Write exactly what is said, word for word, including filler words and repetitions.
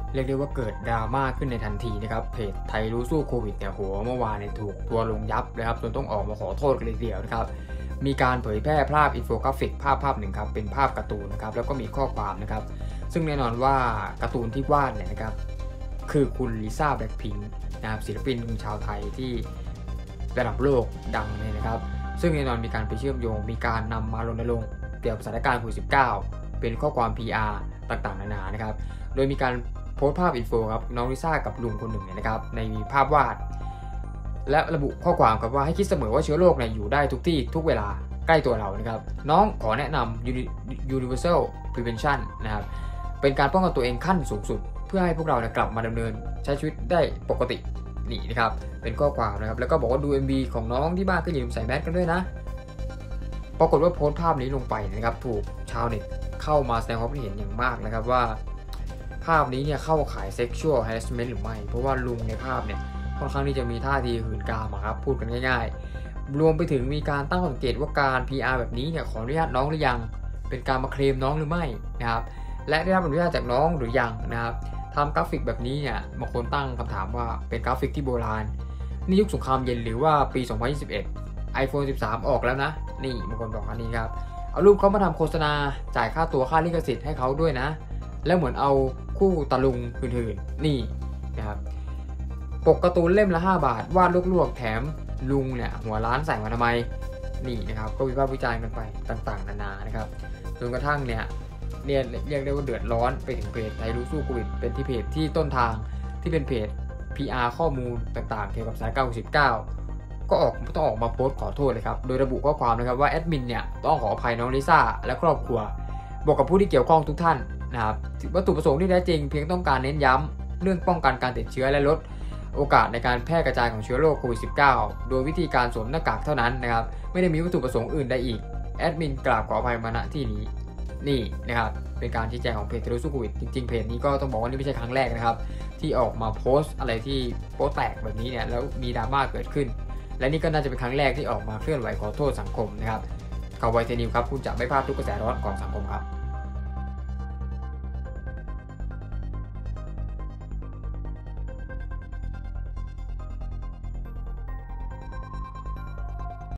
เรียกได้ว่าเกิดดราม่าขึ้นในทันทีนะครับเพจไทยรู้สู้โควิดเนี่ยโหเมื่อวานเนี่ยถูกทัวร์ลงยับนะครับจนต้องออกมาขอโทษกันเลยทีเดียวนะครับมีการเผยแพร่ภาพอินโฟกราฟิกภาพภาพหนึ่งครับเป็นภาพการ์ตูนนะครับแล้วก็มีข้อความนะครับซึ่งแน่นอนว่าการ์ตูนที่วาดเนี่ยนะครับคือคุณลิซ่าแบล็คพิงค์นะครับศิลปินชาวไทยที่ระดับโลกดังเนี่ยนะครับซึ่งแน่นอนมีการไปเชื่อมโยงมีการนำมารณรงค์เกี่ยวกับสถานการณ์โควิด สิบเก้า เป็นข้อความ พี อาร์ ต่างๆนานานะครับโดยมีการโพสต์ภาพอินโฟครับน้องลิซ่ากับลุงคนหนึ่งเนี่ยนะครับในภาพวาดและระบุข้อความครับว่าให้คิดเสมอว่าเชื้อโรคเนี่ยอยู่ได้ทุกที่ทุกเวลาใกล้ตัวเรานะครับน้องขอแนะนำ universal prevention นะครับเป็นการป้องกันตัวเองขั้นสูงสุดเพื่อให้พวกเราเนี่ยกลับมาดำเนินใช้ชีวิตได้ปกตินี่นะครับเป็นข้อความนะครับแล้วก็บอกว่าดู เอ็ม วี ของน้องที่บ้านก็อย่าลืมใส่แมสกันด้วยนะปรากฏว่าโพสต์ภาพนี้ลงไปนะครับถูกชาวเน็ตเข้ามาแสดงความคิดเห็นอย่างมากนะครับว่าภาพนี้เนี่ยเข้าข่าย sexual harassment หรือไม่เพราะว่าลุงในภาพเนี่ยค่อนข้างที่จะมีท่าทีหื่นกามครับพูดกันง่ายๆรวมไปถึงมีการตั้งข้อสังเกตว่าการ พี อาร์ แบบนี้เนี่ยขออนุญาตน้องหรือยังเป็นการมาเคลมน้องหรือไม่นะครับและได้รับอนุญาตจากน้องหรือยังนะครับทำกราฟิกแบบนี้เนี่ยบางคนตั้งคำถามว่าเป็นกราฟิกที่โบราณนี่ยุคสงครามเย็นหรือว่าปี สองพันยี่สิบเอ็ด iPhone สิบสาม ออกแล้วนะนี่บางคนบอกอันนี้ครับเอารูปเขามาทำโฆษณาจ่ายค่าตัวค่าลิขสิทธิ์ให้เขาด้วยนะแล้วเหมือนเอาคู่ตะลุงอื่นๆนี่นะครับปกการ์ตูนเล่มละห้าบาทวาดลวกๆแถมลุงเนี่ยหัวล้านใส่มาทำไมนี่นะครับก็วิพากษ์วิจารณ์กันไปต่างๆนานานะครับจนกระทั่งเนี่ยเนี่ยเรียกได้ว่าเดือดร้อนไปถึงเพจไทยรู้สู้โควิดเป็นที่เพจที่ต้นทางที่เป็นเพจ พี อาร์ ข้อมูลต่างๆเกี่ยวกับสถานการณ์โควิด สิบเก้า ก็ออกต้องออกมาโพสต์ขอโทษเลยครับโดยระบุข้อความนะครับว่าแอดมินเนี่ยต้องขออภัยน้องลิซ่าและครอบครัวบอกกับผู้ที่เกี่ยวข้องทุกท่านนะครับวัตถุประสงค์ที่แท้จริงเพียงต้องการเน้นย้ำเรื่องป้องกันการติดเชื้อและลดโอกาสในการแพร่กระจายของเชื้อโรคโควิด สิบเก้า โดยวิธีการสวมหน้ากากเท่านั้นนะครับไม่ได้มีวัตถุประสงค์อื่นใดอีกแอดมินกราบขออภัยมาณที่นี้นี่นะครับเป็นการชี้แจงของเพจไทยรู้สู้โควิดจริงๆเพจนี้ก็ต้องบอกว่านี่ไม่ใช่ครั้งแรกนะครับที่ออกมาโพสต์อะไรที่โป๊แตกแบบนี้เนี่ยแล้วมีดราม่าเกิดขึ้นและนี่ก็น่าจะเป็นครั้งแรกที่ออกมาเคลื่อนไหวขอโทษสังคมนะครับข่าวไวเทนิวครับคุณจะไม่พลาดทุกกระแสร้อนของสังคมครับ